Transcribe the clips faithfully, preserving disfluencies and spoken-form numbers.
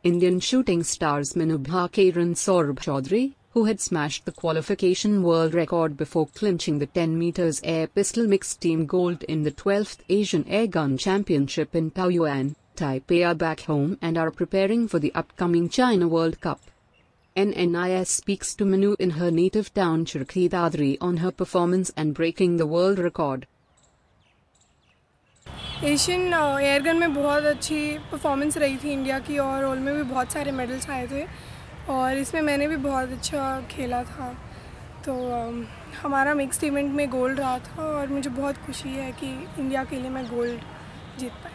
Indian shooting stars Manu Bhaker and Saurabh Chaudhary, who had smashed the qualification world record before clinching the ten meters air pistol mixed team gold in the twelfth Asian Airgun Championship in Taoyuan, Taipei, are back home and are preparing for the upcoming China World Cup. N N I S speaks to Manu in her native town Charkhi Dadri on her performance and breaking the world record. Asian airgun में बहुत अच्छी performance रही थी India की, और ओल में भी बहुत सारे मेडल्स आए थे और इसमें मैंने भी बहुत अच्छा खेला था। तो हमारा मिक्स्ड इवेंट में गोल्ड रहा था और मुझे बहुत खुशी है कि इंडिया के लिए मैं गोल्ड जीत पाई।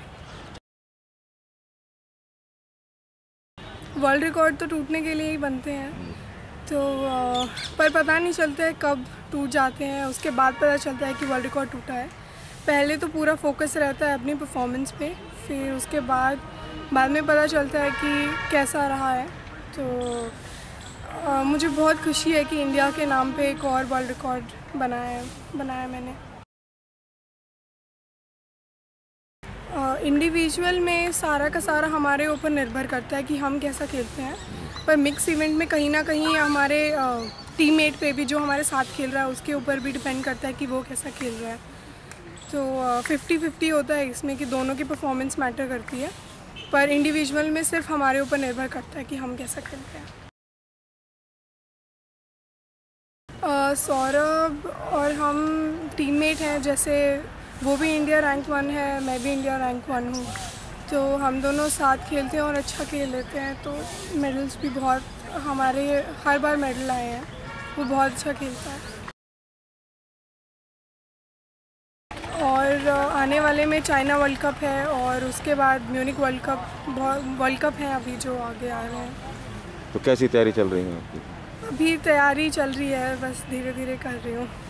वर्ल्ड रिकॉर्ड तो टूटने के लिए ही बनते हैं, तो पर पता नहीं चलता है कब टूट जाते हैं, उसके बाद पता चलता है कि वर्ल्ड रिकॉर्ड टूटा है। पहले तो पूरा फोकस रहता है अपनी परफॉर्मेंस पे, फिर उसके बाद बाद में पता चलता है कि कैसा रहा है। तो आ, मुझे बहुत खुशी है कि इंडिया के नाम पे एक और वर्ल्ड रिकॉर्ड बनाया बनाया मैंने। इंडिविजुअल में सारा का सारा हमारे ऊपर निर्भर करता है कि हम कैसा खेलते हैं, पर मिक्स इवेंट में कहीं ना कहीं हमारे टीममेट पे भी, जो हमारे साथ खेल रहा है उसके ऊपर भी डिपेंड करता है कि वो कैसा खेल रहा है। तो फिफ्टी फिफ्टी होता है इसमें कि दोनों की परफॉर्मेंस मैटर करती है, पर इंडिविजुअल में सिर्फ हमारे ऊपर निर्भर करता है कि हम कैसा खेलते हैं। सौरभ और हम टीममेट हैं, जैसे वो भी इंडिया रैंक वन है, मैं भी इंडिया रैंक वन हूँ, तो हम दोनों साथ खेलते हैं और अच्छा खेल लेते हैं। तो मेडल्स भी बहुत, हमारे हर बार मेडल आए हैं, वो बहुत अच्छा खेलता है। और आने वाले में चाइना वर्ल्ड कप है और उसके बाद Munich world cup world cup है अभी जो आगे आ रहे हैं। तो कैसी तैयारी चल रही है आपकी? अभी तैयारी चल रही है, बस धीरे धीरे कर रही हूँ।